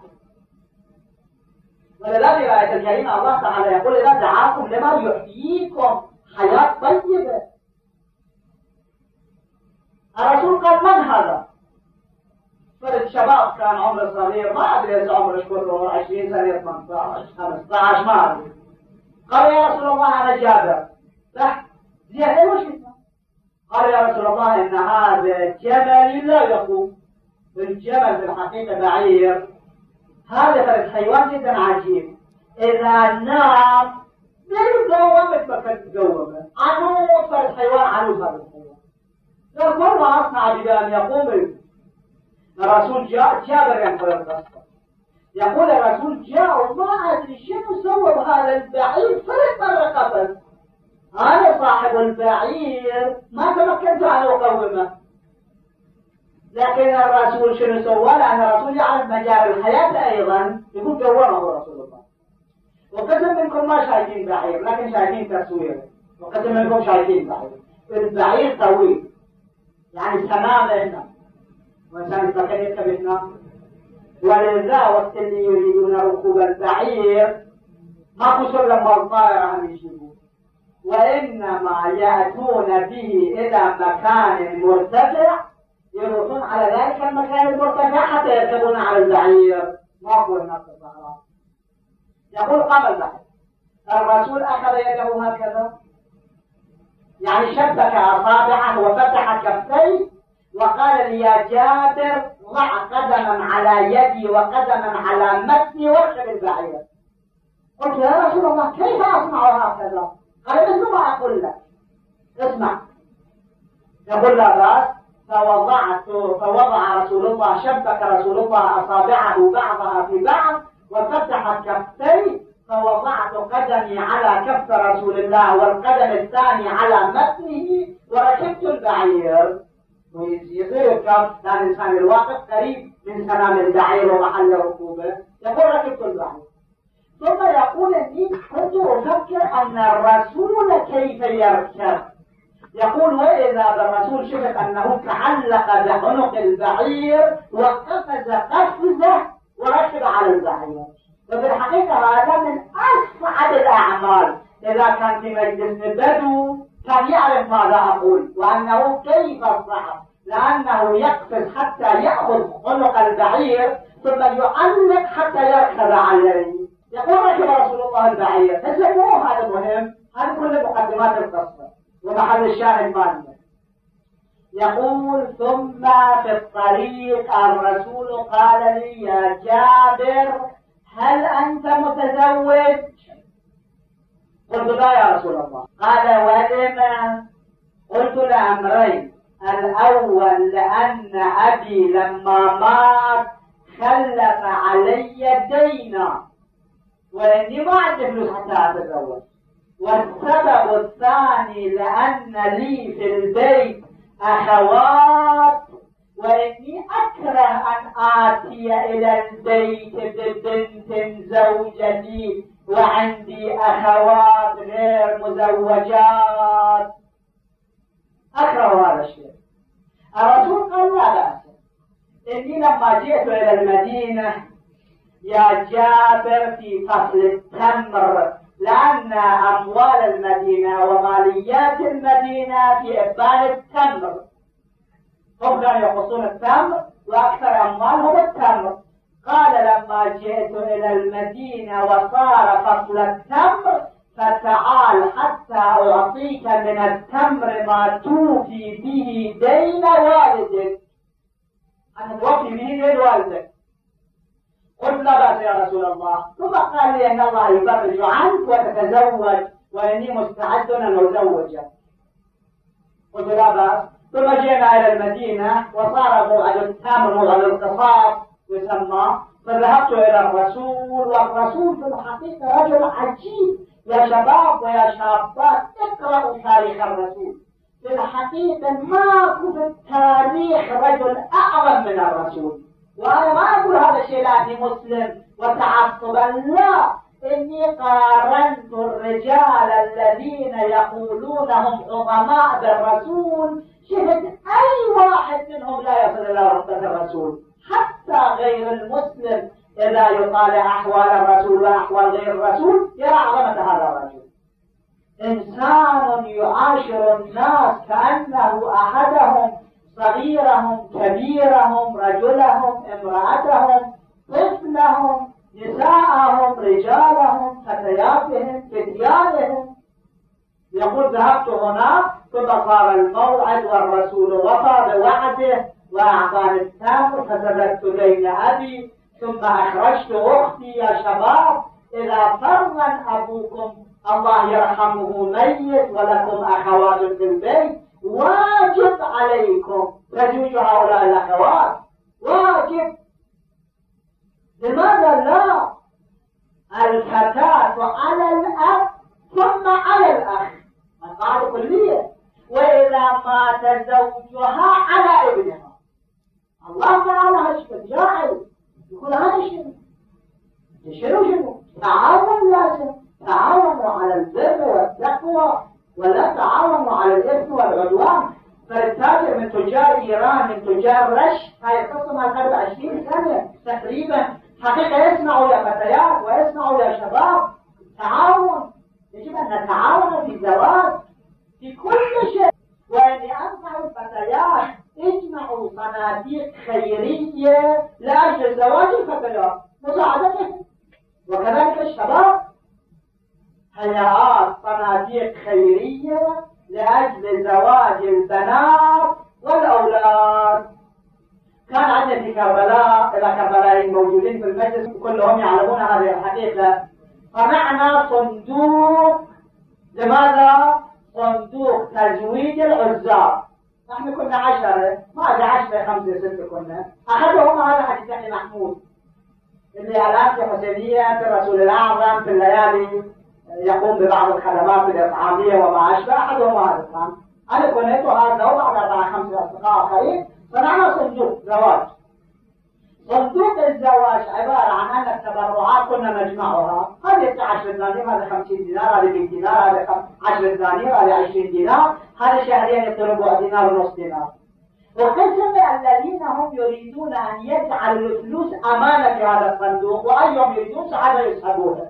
S1: ولذلك الآية الكريمة الله تعالى يقول إذا دعاكم لما يحييكم حياة طيبة. الرسول قال من هذا؟ فرد شباب كان عمره صغير، ما أدري إذا عمره شكره 20 سنة 18 15 ما أدري. قال يا رسول الله أنا جابر. صح؟ زين وش اسمه؟ قال يا رسول الله إن هذا جمل لا يقوم. الجمل في الحقيقة بعير. هذا فرد حيوان جدا عجيب، إذا نام بيقوم مثل ما كنت تقومه. عنود فرد حيوان، عنود هذا الحيوان. كل ما أصنع بأن يقوم. الرسول جابر ينقل القصة، يقول الرسول جاء وما أدري شنو سوى بهذا البعير، فرد مرة قفز. أنا صاحب البعير ما تمكنت أن أقومه، لكن الرسول شنو سوى؟ لأن الرسول يعرف مجال الحياة أيضا، يقول قومه رسول الله. وقسم منكم ما شايفين بعير، لكن شايفين تصوير، وقسم منكم شايفين بعير. البعير طويل، يعني السماء هنا وإنسان يتمكن يركب هنا. ولذا وقت اللي يريدون ركوب البعير ماكو سلم والطائرة هم يجيبون، وإنما يأتون به إلى مكان مرتفع، يروحون على ذلك المكان المرتفع حتى يركبون على البعير. ماكو هناك الصحراء. يقول قام البعير، الرسول أخذ يده هكذا، يعني شبك أصابعه وفتح كفيه وقال لي يا جابر ضع قدما على يدي وقدما على متني واركب البعير. قلت يا رسول الله كيف أصنع هكذا؟ قال مثل ما أقول لك، اسمع. يقول لا بأس. فوضع رسول الله، شبك رسول الله أصابعه بعضها في بعض وفتح كفيه، فوضعت قدمي على كف رسول الله والقدم الثاني على متنه وركبت البعير. ويصير الكف لأن الإنسان الواقف قريب من سنام البعير ومحل ركوبه. يقول ركبت البعير. ثم يقول إني كنت أفكر أن الرسول كيف يركب. يقول وإذا الرسول شفت أنه تعلق بعنق البعير وقفز قفزة وركب على البعير. وفي الحقيقة هذا من أصعب الأعمال. إذا كان في مجلس البدو كان يعرف ماذا أقول وأنه كيف صعب، لأنه يقفز حتى يأخذ عنق البعير ثم يعلق حتى يركب عليه. يقول ركب رسول الله البعير. تسمعوا هذا مهم، هذه كل مقدمات القصة ومحل الشاهد مالنا. يقول ثم في الطريق الرسول قال لي يا جابر هل أنت متزوج؟ قلت لا يا رسول الله. قال ولما؟ قلت لأمرين، الأول لأن أبي لما مات خلف علي دينا وإني ما عندي فلوس حتى أتزوج، والسبب الثاني لأن لي في البيت أخوات وإني أكره أن آتي إلى البيت ببنت زوجتي وعندي أخوات غير مزوجات، أكره هذا الشيء. الرسول قال لا بأس. إني لما جئت إلى المدينة يا جابر في فصل التمر، لأن أموال المدينة وماليات المدينة في إبان التمر، هم كانوا يقصون التمر وأكثر أموالهم التمر. قال لما جئت إلى المدينة وصار فصل التمر فتعال حتى أعطيك من التمر ما توفي به دين والدك. أنا توفي به دين والدك. قلت لا بأس يا رسول الله. ثم قال لي أن الله يفرج عنك وتتزوج وإني مستعد أن أزوجك. قلت لا بأس. ثم جئنا إلى المدينة وصار موعد التمر موعد القصاص يسمى، فذهبت إلى الرسول، والرسول في الحقيقة رجل عجيب. يا شباب ويا شابات اقرأوا تاريخ الرسول. في الحقيقة ماكو في التاريخ رجل أعظم من الرسول. وأنا ما أقول هذا الشيء لأني مسلم وتعصبا، لا، إني قارنت الرجال الذين يقولونهم عظماء بالرسول، شهد أي واحد منهم لا يصل إلى رتبة الرسول. حتى غير المسلم إذا يطالع أحوال الرسول وأحوال غير الرسول يرى عظمة هذا الرجل. إنسان يعاشر الناس كأنه أحدهم، صغيرهم كبيرهم، رجلهم امرأتهم، طفلهم نساءهم رجالهم، فتياتهم فتيانهم. يقول ذهبت هناك ثم صار الموعد والرسول وفى بوعده وأعطاني التمر فسددت دين أبي، ثم أخرجت أختي. يا شباب إذا فرغ أبوكم الله يرحمه ميت ولكم أخوات في البيت، واجب عليكم تزويج هؤلاء الأخوات، واجب. لماذا لا؟ الفتاة على الأب ثم على الأخ، القاعدة كلية. وإذا مات زوجها على ابنها. الله تعالى هشكل جاعل يقول هذا شنو تعاون، لازم تعاونوا على البر والتقوى ولا تعاونوا على الإثم والعدوان. فالتاجر من تجار إيران، من تجار رش، هاي القصة ما قبل 20 سنة تقريبا، حقيقة يسمعوا يا فتيات ويسمعوا يا شباب. تعاون، يجب أن نتعاون في الزواج في كل شيء. وإني أنصح الفتيات اجمعوا صناديق خيرية لأجل زواج الفتيات مساعدتهم، وكذلك الشباب هيئات صناديق خيرية لأجل زواج البنات والأولاد. كان عندنا في كربلاء، إلى كربلاء موجودين في المجلس كلهم يعلمون هذه الحقيقة، صنعنا صندوق. لماذا؟ صندوق تزويج العزاب. نحن كنا 10، ما أجي 10 5 6 كنا. أحدهم هذا حديث أخي محمود اللي الآن في حسينية في الرسول الأعظم في الليالي يقوم ببعض الخدمات الإطعامية وما أشبه. أحدهم هذا كان. أنا كنت وهذا وبعد 4 5 أصدقاء آخرين صنعنا صندوق زواج. صندوق الزواج عبارة عن أن التبرعات كنا نجمعها، هذه 10 دنانير، هذا 50 دينار، هذا 100 دينار، هذا 10 دنانير، هذا 20 دينار، هذا شهريا يطلبوا دينار ونص دينار. وقسم الذين هم يريدون أن يجعلوا الفلوس أمانة في هذا الصندوق، وأيهم يريدون ساعتها يسحبوها.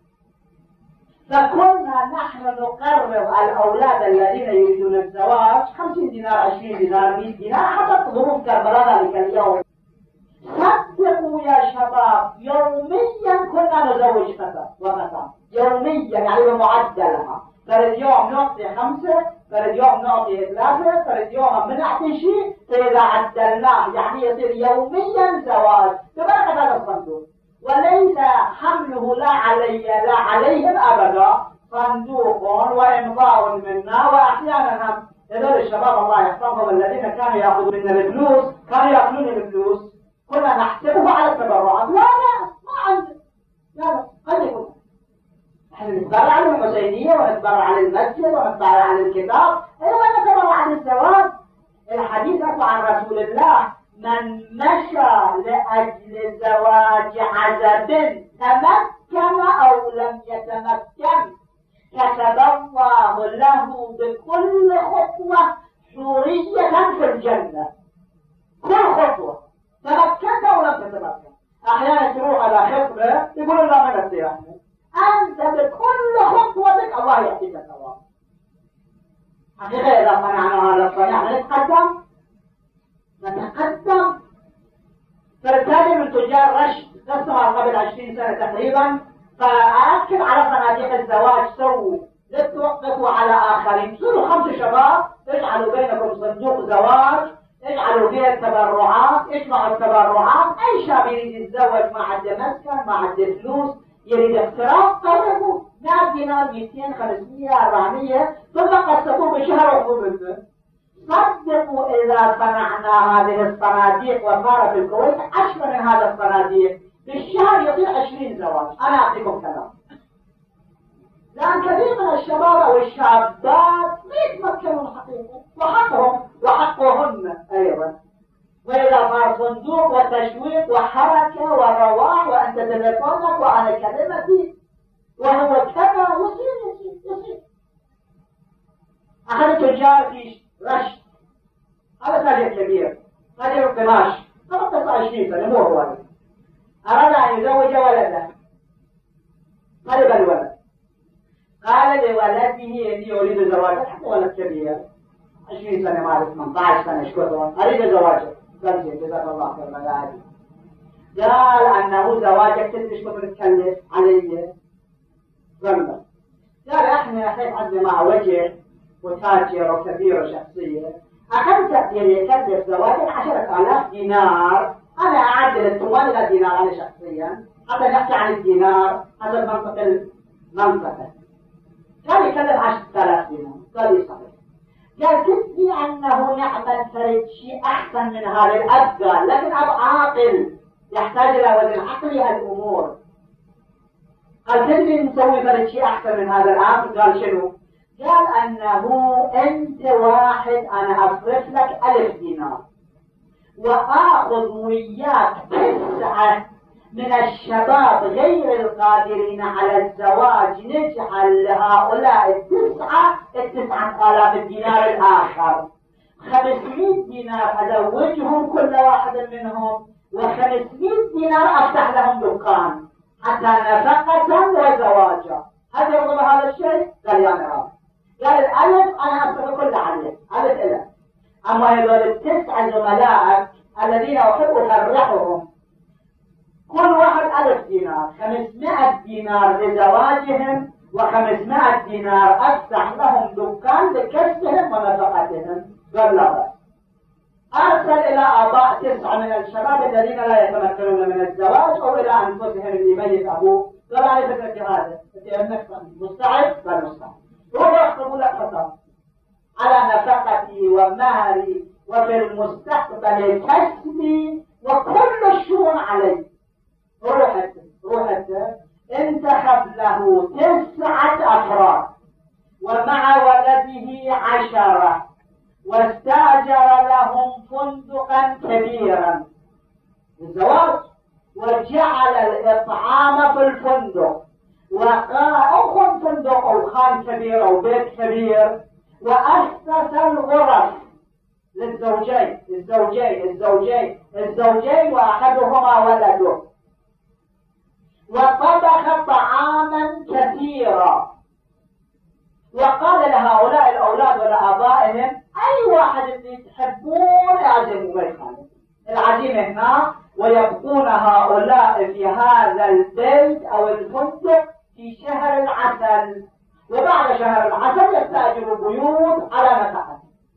S1: فكنا نحن نقرر الأولاد الذين يريدون الزواج 50 دينار 20 دينار 100 دينار حسب ظروف كربلاء ذلك اليوم. صدقوا يا شباب يوميا كنا نزوج فتاة وفتاة يوميا، يعني بمعدلها. فاليوم نعطي 5، فاليوم نعطي 3، فاليوم بنعطي شيء، فإذا عدلناه يعني يصير يوميا زواج ببركة هذا الصندوق. وليس حمله لا علي لا عليهم أبدا، صندوق وإمضاء منا. وأحيانا هم هذول الشباب الله يحفظهم الذين كانوا يأخذون منا الفلوس كانوا يأكلون الفلوس، كنا نحسبه على التبرعات. لا ما عندنا، لا قد يكون احنا نتبرع على الحسينية ونتبرع على المسجد ونتبرع على الكتاب، ايوه نتبرع عن الزواج. الحديث عن رسول الله من مشى لأجل زواج عزب تمكن أو لم يتمكن كتب الله له بكل خطوة حورية في الجنة. كل خطوة تمكنت أو لم تتمكن. أحيانا تروح على خطبة يقولون لا ما نستطيع، أنت بكل خطوتك الله يعطيك الثواب. حقيقة إذا صنعنا هذا الصنع نتقدم. فالتالي من تجار رشد قسمها قبل 20 سنة تقريبا، فأكد على صناديق الزواج، سووا لا توقفوا على آخرين، صيروا 5 شباب اجعلوا بينكم صندوق زواج، اجعلوا فيها التبرعات، اجمعوا التبرعات، أي شاب يريد يتزوج ما عنده مسكن ما عنده فلوس يريد اقتراض قربوا 100 دينار 200 500 400 ثم قسطوه بشهر وقبضوا. صدقوا إذا صنعنا هذه الصناديق وصار في الكويت 10 من هذا الصناديق بالشهر يصير 20 زواج. أنا أعطيكم كلام، لأن كثير من الشباب أو الشابات ما يتمكنون حقيقة وحقهم وحقهن أيضا. وإذا صار صندوق وتشويق وحركة ورواح وأنت تلفونك وأنا كلمتي وهو كذا يصير. أحد التجار في رشد، هذا تاجر كبير، تاجر قماش، 23 سنة مو هو، أراد أن يزوج ولده، طلب الولد، قال لولده إني أريد زواجك، حتى ولد كبير 20 سنة ما 18 سنة شكرا، أريد زواجك. قال جزاك الله خير يا علي. قال أنه زواجك تدري شو بتكلف علي؟ قال احنا اخيك عندنا مع وجه وتاجر وكبير وشخصية، أخذت يكلف زواجك 10,000 دينار، أنا أعدل الثمن إلى دينار أنا شخصيا حتى نحكي عن الدينار حسب المنطقة. قال يكلف 10,000 دينار. قال لي صحيح. قال تدري أنه نعمل فريد شيء أحسن من هذا الأب، قال لكن أب عاقل يحتاج إلى وزن عقلي الأمور. قال تدري نسوي فريد شيء أحسن من هذا الأب؟ قال شنو؟ قال أنه أنت واحد أنا أصرف لك 1000 دينار وآخذ وياك 9 من الشباب غير القادرين على الزواج، نجعل لهؤلاء 9,000 دينار الآخر 500 دينار أزوجهم كل واحد منهم، و500 دينار أفتح لهم دكان حتى نفقة وزواجا. هل يرضى هذا الشيء؟ قال يا نعم. قال الألف أنا أصرف كل عليه، ألف إلف. أما هذول 9 زملائك الذين أحب أفرحهم كل واحد 1000 دينار، 500 دينار لزواجهم و500 دينار أفتح لهم دكان لكسبهم ونفقتهم. قال لا بأس. أرسل إلى آباء 9 من الشباب الذين لا يتمكنون من الزواج أو إلى أنفسهم اللي ميت أبوه. قال على فكرة هذا أنت أنك مستعد؟ قال مستعد. هو يخطب لك خطاب على نفقتي ومهري وفي المستقبل كسبي وكل الشؤون علي. روحت انتخب له 9 أفراد ومع ولده 10 واستأجر لهم فندقا كبيرا للزواج وجعل الإطعام في الفندق وقال فندق أو خان كبير أو بيت كبير، وأسس الغرف للزوجين وأحدهما ولده، وطبخ طعاما كثيرا وقال لهؤلاء الأولاد ولآبائهم أي واحد اللي تحبون اعزموا ما يخالف العزيمة هنا، ويبقون هؤلاء في هذا البيت أو الفندق في شهر العسل، وبعد شهر العسل يستأجر بيوت على نفقته.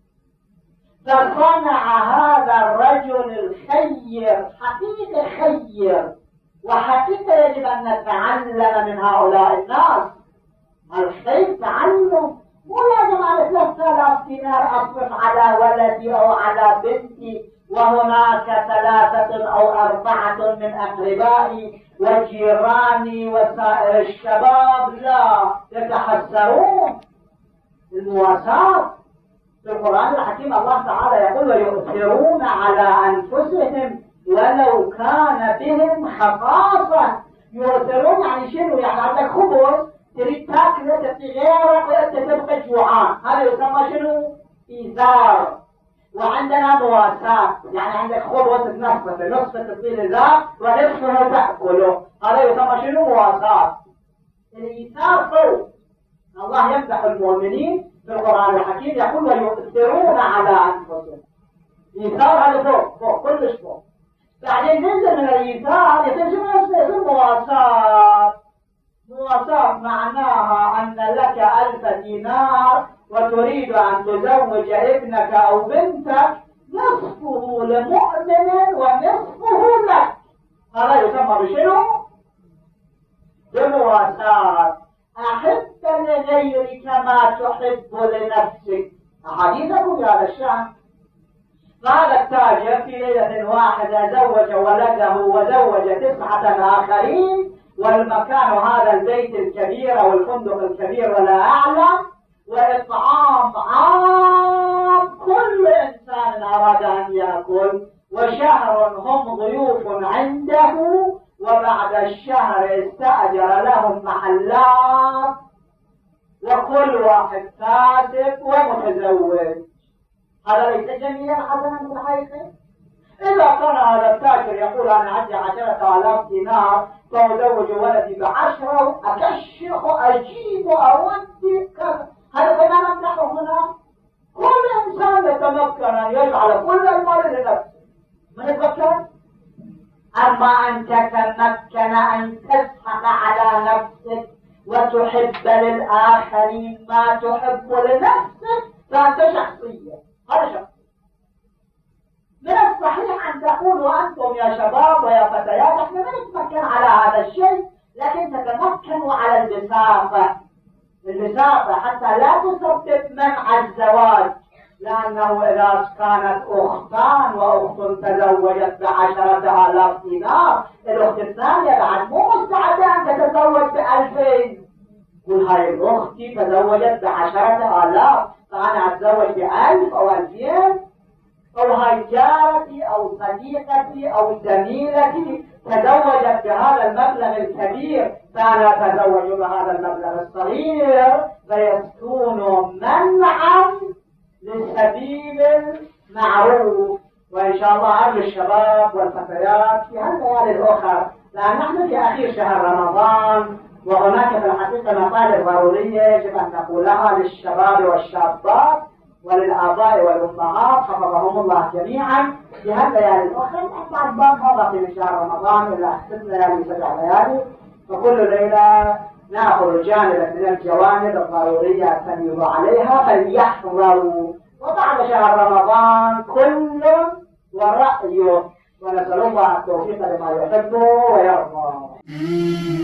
S1: فصنع هذا الرجل الخير حقيقة خير، وحقيقة يجب أن نتعلم من هؤلاء الناس. الخير تعلم، مو لازم على 3000 دينار أصرف على ولدي أو على بنتي وهناك 3 أو 4 من أقربائي وجيراني وسائر الشباب لا يتحسرون. المواساة في القرآن الحكيم الله تعالى يقول ويؤثرون على أنفسهم ولو كان بهم خصاصة. يؤثرون يعني شنو؟ يعني عندك خبز تريد تاكله تعطي غيرك وانت تبقى جوعان، هذا يسمى شنو؟ إيثار. وعندنا مواساة، يعني عندك خبز نصفه تصير ذاك ونصفه تأكله، هذا يسمى شنو؟ مواساة. الإيثار فوق. الله يمدح المؤمنين في القرآن الحكيم يقول ويؤثرون على أنفسهم. إيثار هذا فوق كلش فوق. بعدين ننزل من الإيثار يصير شنو؟ يصير مواساة. مواصاة معناها أن لك 1000 دينار وتريد أن تزوج ابنك أو بنتك، نصفه لمؤمن ونصفه لك. هذا يسمى بشنو؟ بمواصاة. أحب لغيرك ما تحب لنفسك. أحاديثكم بهذا الشأن. هذا التاجر في ليلة واحدة زوج ولده وزوج 9 آخرين، والمكان هذا البيت الكبير أو الفندق الكبير ولا أعلم، وإطعام عام كل إنسان أراد أن يأكل، وشهر هم ضيوف عنده، وبعد الشهر استأجر لهم محلات، وكل واحد كاتب ومتزوج. هذا ليس جميلا حسنا في الحقيقة؟ إذا كان هذا التاجر يقول أنا عندي 10,000 دينار فأزوج ولدي ب10 وأكشخ أجيب أودي كذا، هل كنا نمدحه هنا؟ كل إنسان يتمكن أن يجعل كل المال لنفسه، من يتمكن؟ أما أن تتمكن أن تسحق على نفسك وتحب للآخرين ما تحب لنفسك، فأنت شخصية. هذا شخص. من الصحيح أن تقولوا أنتم يا شباب ويا فتيات احنا ما نتمكن على هذا الشيء، لكن تتمكنوا على البساطة. البساطة حتى لا تسبب منع الزواج، لأنه إذا كانت أختان وأخت تزوجت ب10,000 دينار، الأخت الثانية بعد مو مستعدة أن تتزوج ب2000. قل هاي أختي تزوجت ب10,000 فأنا أتزوج ب1000 أو 2000، أو هاي جارتي أو صديقتي أو زميلتي تزوجت بهذا المبلغ الكبير فأنا أتزوج بهذا المبلغ الصغير، فيكون منعا لسبيل المعروف. وإن شاء الله أرجو الشباب والفتيات في هالليالي الأخرى، لأن نحن في أخير شهر رمضان، وهناك في الحقيقة مطالب ضرورية يجب أن نقولها للشباب والشابات وللآباء والأمهات حفظهم الله جميعا في هالليالي الأخرى. بعد هذا في شهر رمضان إلا 6 ليالي 7 ليالي، فكل ليلة نأخذ جانبا من الجوانب الضرورية التنبيه عليها فليحذروا. وبعد شهر رمضان كل ورأيه، ونسأل الله التوفيق لما يحبه ويرضى.